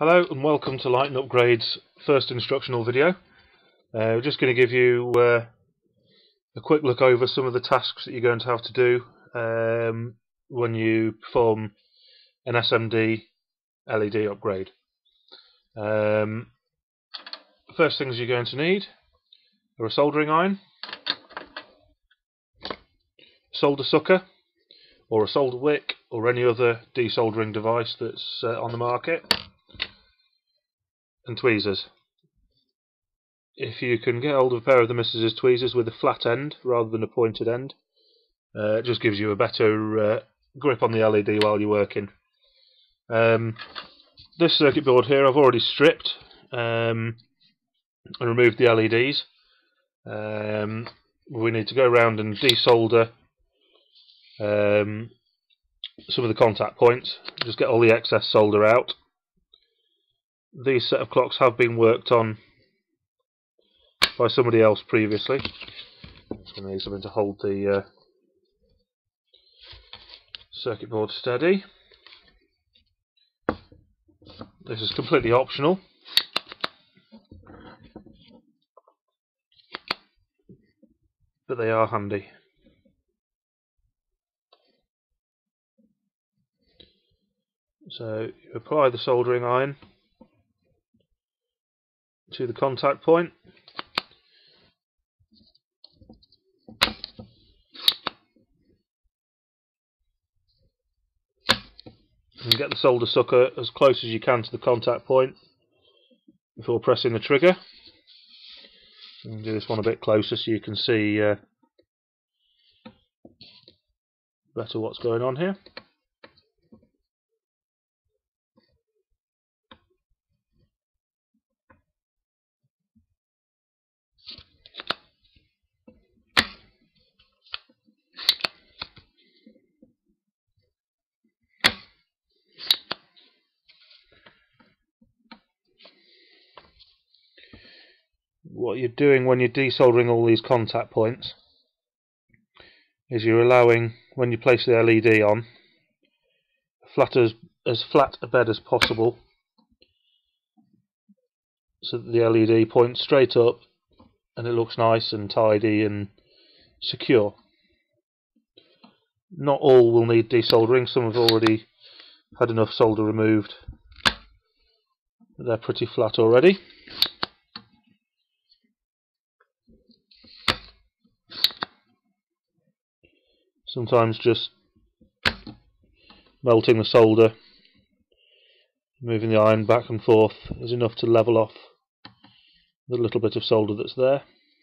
Hello and welcome to Lighten Upgrade's first instructional video. We're just going to give you a quick look over some of the tasks that you're going to have to do when you perform an SMD LED upgrade. First things you're going to need are a soldering iron, solder sucker, or a solder wick, or any other desoldering device that's on the market, and tweezers. If you can get hold of a pair of the Mrs. tweezers with a flat end rather than a pointed end, it just gives you a better grip on the LED while you're working. This circuit board here I've already stripped and removed the LEDs. We need to go around and desolder some of the contact points, just get all the excess solder out. These set of clocks have been worked on by somebody else previously. Just going to need something to hold the circuit board steady. This is completely optional, but they are handy. So you apply the soldering iron to the contact point. And get the solder sucker as close as you can to the contact point before pressing the trigger. And do this one a bit closer so you can see better what's going on here. What you're doing when you're desoldering all these contact points is you're allowing, when you place the LED on, as flat a bed as possible, so that the LED points straight up and it looks nice and tidy and secure. Not all will need desoldering, some have already had enough solder removed, but they're pretty flat already. Sometimes just melting the solder, moving the iron back and forth is enough to level off the little bit of solder that's there.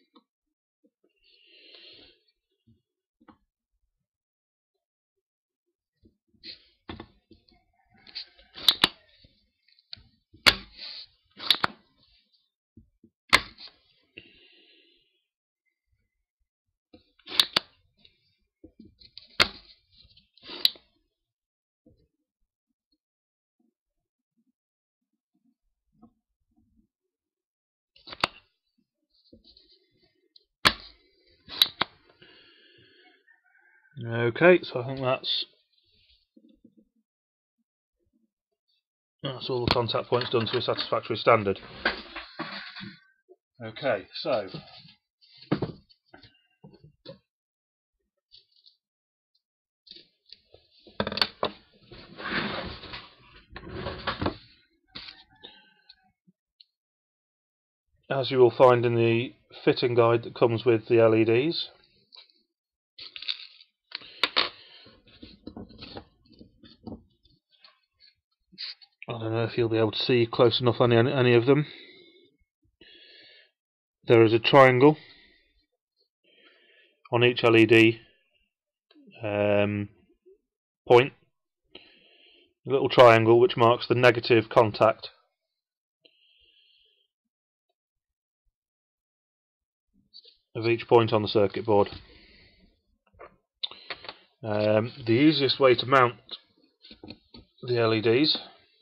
Okay, so I think that's all the contact points done to a satisfactory standard. Okay, so as you will find in the fitting guide that comes with the LEDs, I don't know if you'll be able to see close enough on any of them. There is a triangle on each LED point, a little triangle which marks the negative contact. Of each point on the circuit board. The easiest way to mount the LEDs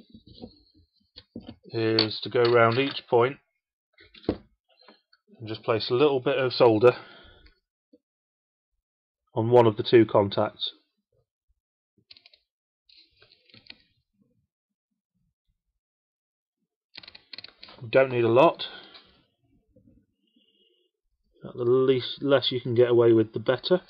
is to go around each point and just place a little bit of solder on one of the two contacts. Don't need a lot. The less you can get away with, the better.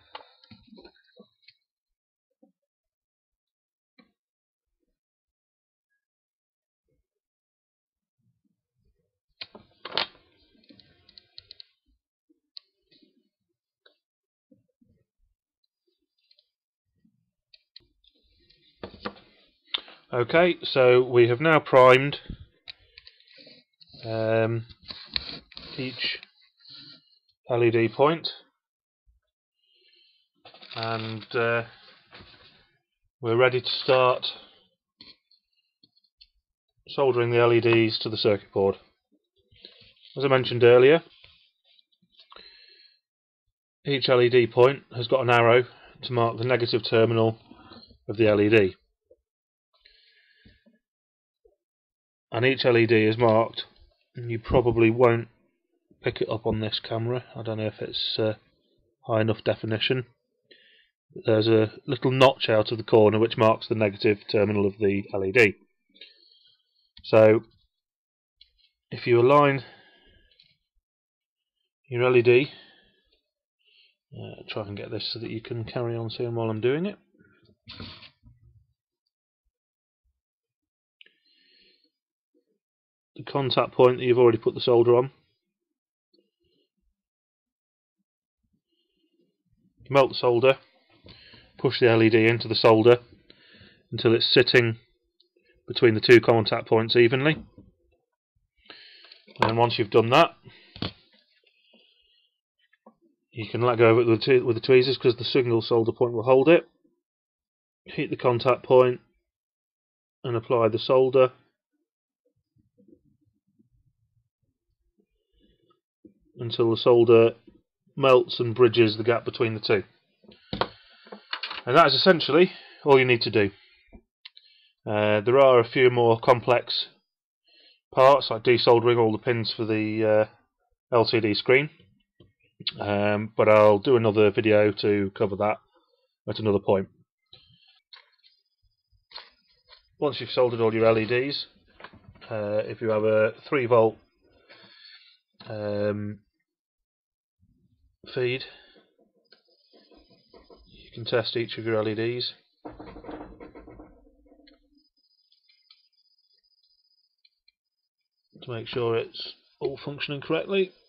Okay, so we have now primed each LED point, and we're ready to start soldering the LEDs to the circuit board. As I mentioned earlier, each LED point has got an arrow to mark the negative terminal of the LED, and each LED is marked, and you probably won't pick it up on this camera. I don't know if it's high enough definition. There's a little notch out of the corner which marks the negative terminal of the LED. So if you align your LED, try and get this so that you can carry on seeing while I'm doing it. The contact point that you've already put the solder on, melt the solder, push the LED into the solder until it's sitting between the two contact points evenly, and then once you've done that, you can let go of it with the tweezers, because the single solder point will hold it. Heat the contact point and apply the solder until the solder melts and bridges the gap between the two. And that is essentially all you need to do. There are a few more complex parts, like desoldering all the pins for the LCD screen, but I'll do another video to cover that at another point. Once you've soldered all your LEDs, if you have a 3-volt feed, you can test each of your LEDs. To make sure it's all functioning correctly.